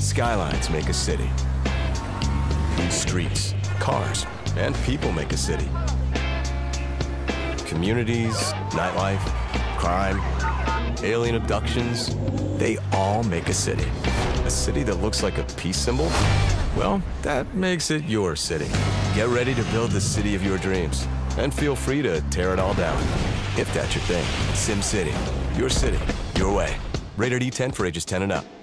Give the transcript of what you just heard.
Skylines make a city. Streets, cars, and people make a city. Communities, nightlife, crime, alien abductions, they all make a city. A city that looks like a peace symbol? Well, that makes it your city. Get ready to build the city of your dreams. And feel free to tear it all down. If that's your thing. SimCity. Your city. Your way. Rated E10 for ages 10 and up.